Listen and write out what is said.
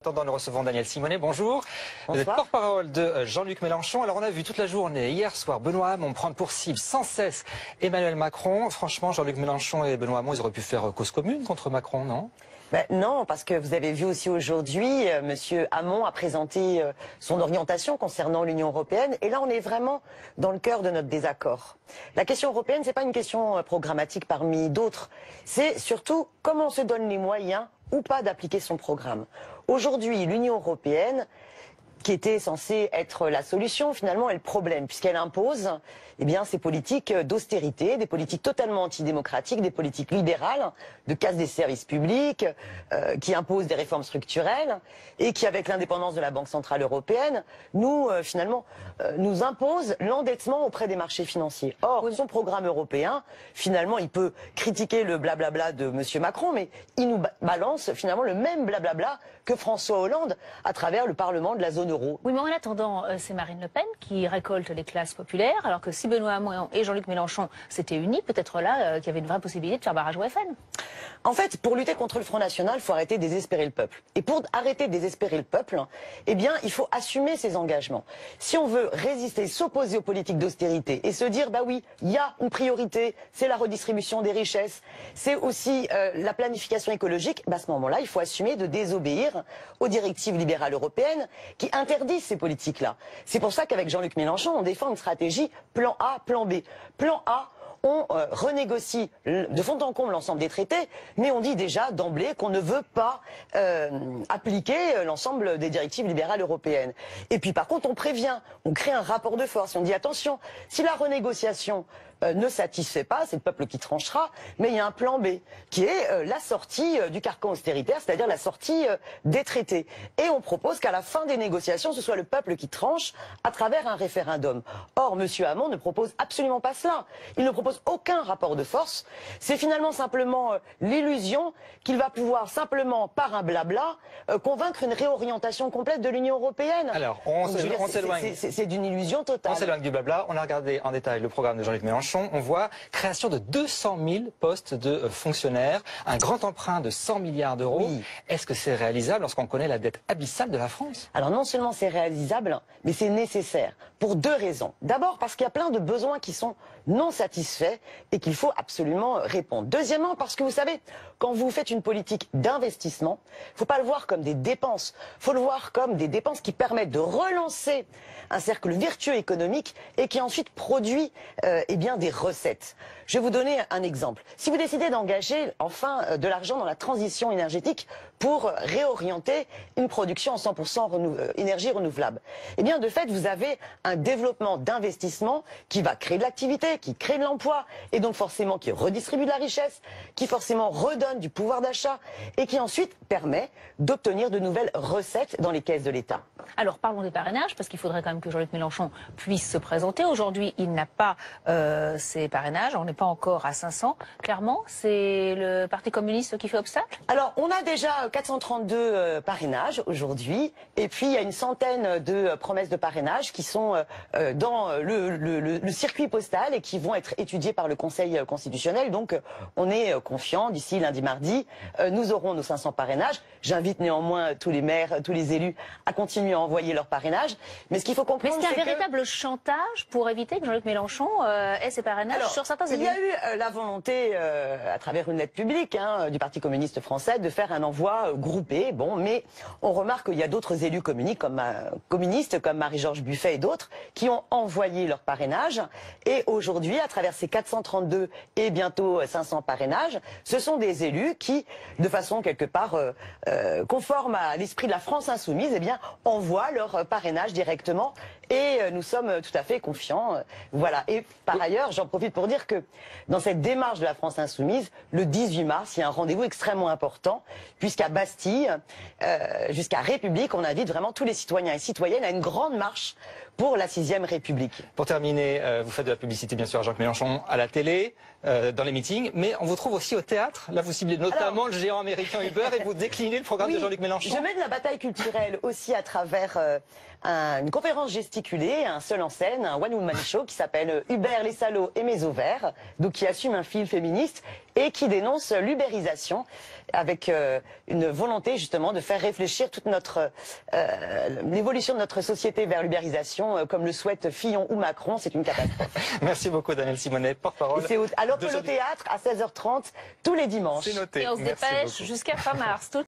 Nous recevons Daniel Simonet, bonjour. Bonsoir. Vous êtes porte-parole de Jean-Luc Mélenchon. Alors on a vu toute la journée, hier soir, Benoît Hamon prendre pour cible sans cesse Emmanuel Macron. Franchement, Jean-Luc Mélenchon et Benoît Hamon, ils auraient pu faire cause commune contre Macron, non? Non, parce que vous avez vu aussi aujourd'hui, Monsieur Hamon a présenté son orientation concernant l'Union européenne. Et là, on est vraiment dans le cœur de notre désaccord. La question européenne, c'est pas une question programmatique parmi d'autres. C'est surtout comment on se donne les moyens ou pas d'appliquer son programme. Aujourd'hui, l'Union européenne, qui était censée être la solution, finalement est le problème, puisqu'elle impose ces politiques d'austérité, des politiques totalement antidémocratiques, des politiques libérales, de casse des services publics, qui imposent des réformes structurelles, et qui, avec l'indépendance de la Banque Centrale Européenne, nous impose l'endettement auprès des marchés financiers. Or, son programme européen, finalement, il peut critiquer le blablabla de M. Macron, mais il nous balance finalement le même blablabla que François Hollande à travers le Parlement de la zone euro. Oui, mais en attendant, c'est Marine Le Pen qui récolte les classes populaires, alors que si Benoît Hamon et Jean-Luc Mélenchon s'étaient unis, peut-être là qu'il y avait une vraie possibilité de faire barrage au FN. En fait, pour lutter contre le Front National, il faut arrêter de désespérer le peuple. Et pour arrêter de désespérer le peuple, il faut assumer ses engagements. Si on veut résister, s'opposer aux politiques d'austérité et se dire, bah oui, il y a une priorité, c'est la redistribution des richesses, c'est aussi la planification écologique, à ce moment-là, il faut assumer de désobéir aux directives libérales européennes qui interdisent ces politiques-là. C'est pour ça qu'avec Jean-Luc Mélenchon, on défend une stratégie plan A, plan B. Plan A, on renégocie de fond en comble l'ensemble des traités, mais on dit déjà d'emblée qu'on ne veut pas appliquer l'ensemble des directives libérales européennes. Et puis par contre, on prévient, on crée un rapport de force, on dit attention, si la renégociation ne satisfait pas, c'est le peuple qui tranchera, mais il y a un plan B, qui est la sortie du carcan austéritaire, c'est-à-dire la sortie des traités. Et on propose qu'à la fin des négociations, ce soit le peuple qui tranche à travers un référendum. Or, M. Hamon ne propose absolument pas cela. Il ne propose aucun rapport de force. C'est finalement simplement l'illusion qu'il va pouvoir simplement, par un blabla, convaincre une réorientation complète de l'Union européenne. Alors, on s'éloigne. C'est d'une illusion totale. On s'éloigne du blabla. On a regardé en détail le programme de Jean-Luc Mélenchon. On voit création de 200 000 postes de fonctionnaires, un grand emprunt de 100 milliards d'euros. Oui. Est-ce que c'est réalisable lorsqu'on connaît la dette abyssale de la France? Alors non seulement c'est réalisable, mais c'est nécessaire pour deux raisons. D'abord parce qu'il y a plein de besoins qui sont non satisfaits et qu'il faut absolument répondre. Deuxièmement parce que vous savez, quand vous faites une politique d'investissement, il ne faut pas le voir comme des dépenses, il faut le voir comme des dépenses qui permettent de relancer un cercle vertueux économique et qui ensuite produit des recettes. Je vais vous donner un exemple. Si vous décidez d'engager enfin de l'argent dans la transition énergétique pour réorienter une production en 100% énergie renouvelable, de fait, vous avez un développement d'investissement qui va créer de l'activité, qui crée de l'emploi, et donc forcément qui redistribue de la richesse, qui forcément redonne du pouvoir d'achat, et qui ensuite permet d'obtenir de nouvelles recettes dans les caisses de l'État. Alors parlons des parrainages, parce qu'il faudrait quand même que Jean-Luc Mélenchon puisse se présenter. Aujourd'hui, il n'a pas ses parrainages, on n'est pas encore à 500. Clairement, c'est le Parti communiste qui fait obstacle? Alors, on a déjà 432 parrainages aujourd'hui, et puis il y a une centaine de promesses de parrainage qui sont dans le circuit postal et qui vont être étudiées par le Conseil constitutionnel. Donc, on est confiant, d'ici lundi, mardi, nous aurons nos 500 parrainages. J'invite néanmoins tous les maires, tous les élus à continuer à envoyer leurs parrainages. Mais ce qu'il faut comprendre, c'est un véritable chantage pour éviter que Jean-Luc Mélenchon ait ses parrainages sur certains élus. Il y a eu la volonté, à travers une lettre publique du Parti communiste français, de faire un envoi groupé. Bon, mais on remarque qu'il y a d'autres élus communistes comme Marie-Georges Buffet et d'autres qui ont envoyé leur parrainage. Et aujourd'hui, à travers ces 432 et bientôt 500 parrainages, ce sont des élus qui, de façon quelque part conforme à l'esprit de la France insoumise, envoient leur parrainage directement. Et nous sommes tout à fait confiants. Voilà. Et par ailleurs, j'en profite pour dire que dans cette démarche de la France insoumise, le 18 mars, il y a un rendez-vous extrêmement important, puisqu'à Bastille, jusqu'à République, on invite vraiment tous les citoyens et citoyennes à une grande marche pour la 6e République. Pour terminer, vous faites de la publicité bien sûr à Jean-Luc Mélenchon à la télé, dans les meetings, mais on vous trouve aussi au théâtre. Là, vous ciblez notamment le géant américain Uber et vous déclinez le programme de Jean-Luc Mélenchon. Je mène la bataille culturelle aussi à travers une conférence gestion articulé, un seul en scène, un one-woman show qui s'appelle Hubert les salauds et mes ovaires, donc qui assume un fil féministe et qui dénonce l'ubérisation avec une volonté justement de faire réfléchir toute notre l'évolution de notre société vers l'ubérisation, comme le souhaitent Fillon ou Macron. C'est une catastrophe. Merci beaucoup Danielle Simonet, porte-parole. C'est à l'Opéra Théâtre à 16h30 tous les dimanches. C'est noté. Et on se dépêche jusqu'à fin mars.